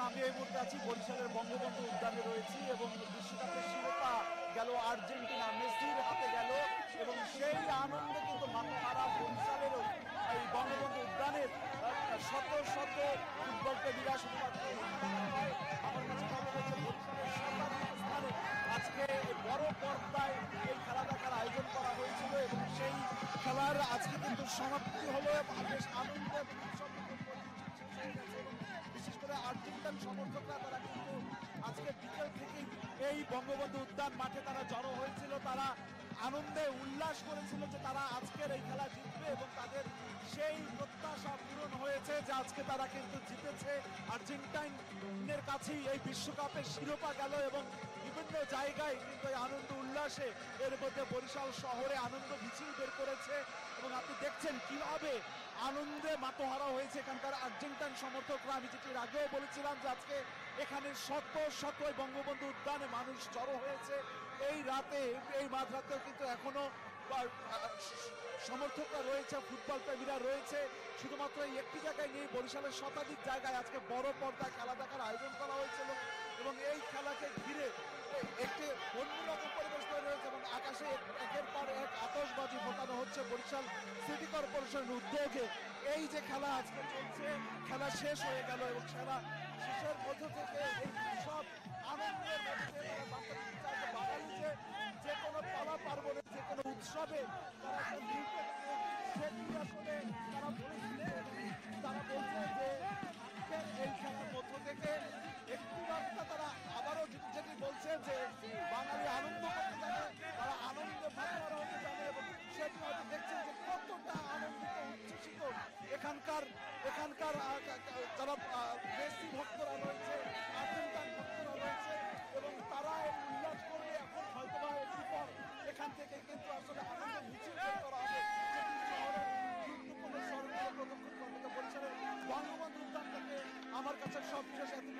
আমি এই মুহূর্তে আছি বরিশালের বঙ্গবন্ধু উদ্যানে রয়েছি এবং বিশ্বকাপের শিরোপা গেল আর্জেন্টিনা, মেসির হাতে গেল এবং সেই আনন্দে কিন্তু মাথাহারা বরিশালের এই বঙ্গবন্ধু উদ্যানের শত শত ফুটবল প্রেমীরা শুধুমাত্র আমার কাছে খবর হয়েছে বরিশালের শতাধিক স্থানে আজকে বড় পর্দায় এই খেলা দেখার আয়োজন করা হয়েছিল এবং সেই খেলার আজকে কিন্তু সমাপ্তি হলো বেশ আনন্দ এবং বিশেষ করে আর্জেন্টাইন সমর্থকরা তারা কিন্তু আজকে বিকেল থেকেই এই বঙ্গবন্ধু উদ্যান মাঠে তারা জড়ো হয়েছিল। তারা আনন্দে উল্লাস করেছিল যে তারা আজকের এই খেলা জিতবে এবং তাদের সেই প্রত্যাশা পূরণ হয়েছে যে আজকে তারা কিন্তু জিতেছে। আর্জেন্টাইনের কাছেই এই বিশ্বকাপের শিরোপা গেল এবং বিভিন্ন জায়গায় কিন্তু এই আনন্দ উল্লাসে এর মধ্যে বরিশাল শহরে আনন্দ মিছিল বের করেছে এবং আপনি দেখছেন কিভাবে আনন্দে মাতোহারা হয়েছে এখানকার আর্জেন্টাইন সমর্থকরা। আমি যেটি আগেও বলেছিলাম যে আজকে এখানে শত শত বঙ্গবন্ধু উদ্যানে মানুষ জড়ো হয়েছে এই রাতে, এই মাঝরাতেও কিন্তু এখনো সমর্থকরা রয়েছে, ফুটবল প্রেমীরা রয়েছে। শুধুমাত্র এই একটি জায়গায় নেই, বরিশালের শতাধিক জায়গায় আজকে বড় পর্দায় খেলা দেখার আয়োজন করা হয়েছিল এবং এই খেলাকে ঘিরে একটি অন্যরকম পরিবেশ তৈরি হয়েছে এবং আকাশে একের পর এক আতশবাজি ফোটানো হচ্ছে বরিশাল সিটি কর্পোরেশনের উদ্যোগে। এই যে খেলা আজকে চলছে, খেলা শেষ হয়ে গেল এবং খেলা শেষের মধ্য থেকে এই সব আনন্দের মধ্যে বাঙালি যে কোনো পালা পার্বণে, যে কোনো উৎসবে তারা সেটি আসলে তারা বলেছিলেন। তারা বলছে যে এই খেলার মধ্য থেকে একটি বার্তা তারা আবারও যেটি বলছে যে বাঙালি আনন্দ করতে জানে, তারা আনন্দে মাতোয়ারা হতে জানে এবং সেটি হয়তো দেখছেন যে কতটা আনন্দিত উচ্ছ্বসিত এখানকার যারা মেসি ভক্তরা রয়েছে, আর্জেন্টাইন ভক্তরা রয়েছে এবং তারা এই উল্লাস করবে। এখন হয়তো বা একটু পর এখান থেকে কিন্তু আসলে আনন্দ মিছিল করা হবে শহরের গুরুত্বপূর্ণ শহরগুলো প্রদক্ষিণ করবে। বরিশালের বঙ্গবন্ধু উদ্যান থেকে আমার কাছে সবশেষ